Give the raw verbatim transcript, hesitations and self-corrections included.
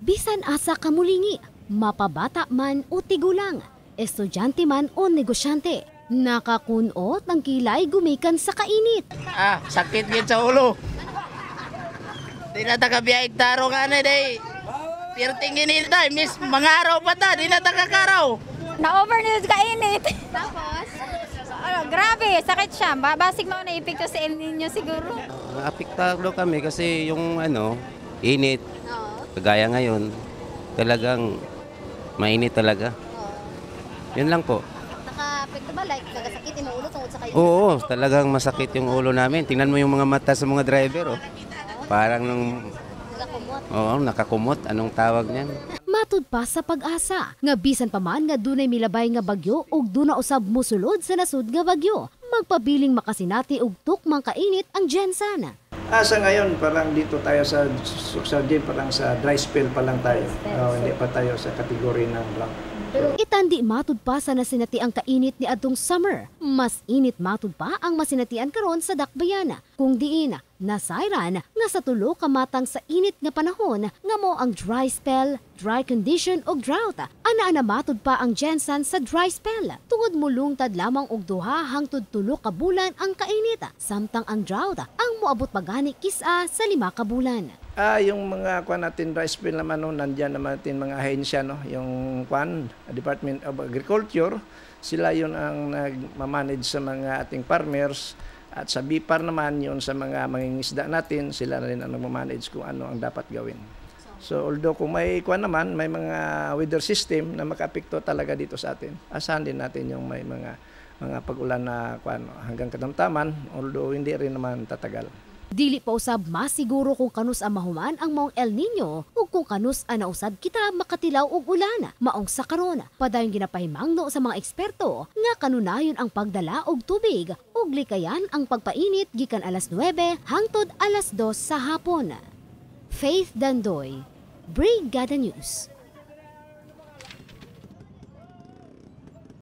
Bisan asa kamulingi, mapabata man o tigulang, estudyante man o negosyante, nakakunot ang kilay gumikan sa kainit. Ah, sakit yun sa ulo. Di na takabiyahig taro ka na day. Pirting init tayo, miss, mga araw pa ta, di na takakaraw. Na-overload ka init. Tapos? Ano, grabe, sakit siya. Babasig mo na epekto sa El Nino siguro. Apektado kami kasi yung ano, init. Kagaya ngayon, talagang mainit talaga. Yun lang po. Naka-apekto ba? Like, nagasakit yung ulo tungkol sa kainit? Oo, talagang masakit yung ulo namin. Tingnan mo yung mga mata sa mga driver, oh. Parang nung... Nakakumot. Oo, nakakumot. Anong tawag niyan? Matud pa sa pag-asa, nga bisan pa man nga dunay milabay nga bagyo ug duna usab musulod sa nasud nga bagyo. Magpabiling makasinati og tukmang kainit ang Gensan. Asa ngayon, parang dito tayo sa Suksardin, parang sa dry spell pa lang tayo. Oh, hindi pa tayo sa kategory ng drought. Itandi matud pa sa nasinati ang kainit ni adtong summer. Mas init matud pa ang masinatian karon sa Dakbayana. Kung diin, nasayran nga sa tulo ka matang sa init nga panahon nga mo ang dry spell, dry condition o drought. Ana-ana matud pa ang Gensan sa dry spell. Tungod mulungtad lamang og duha hangtod tulo ka bulan ang kainit. Samtang ang drought ang moabot pagani kisa sa lima ka bulan. Ah, yung mga kwan natin dry spell naman no, nandiyan naman natin mga ahensya no, yung kwan Department of Agriculture, sila yun ang nagmamanage sa mga ating farmers. At sa B P A R naman, yun sa mga mangingisda natin, sila na rin ang nagmamanage kung ano ang dapat gawin. So although kung may kuwan naman, may mga weather system na makaapekto talaga dito sa atin, asahan din natin yung may mga mga pag-ulan na kuwan hanggang katamtaman, although hindi rin naman tatagal. Dili pa usab masiguro kung kanus ang mahuman ang maong El Nino ug kung kanus ang nausad kita makatilaw og ulan maong sa karon. Padayon ginapahimangno sa mga eksperto nga kanunayon ang pagdala og tubig ug likayan ang pagpainit gikan alas nuwebe hangtod alas dos sa hapon. Faith Dandoy, Brigada News.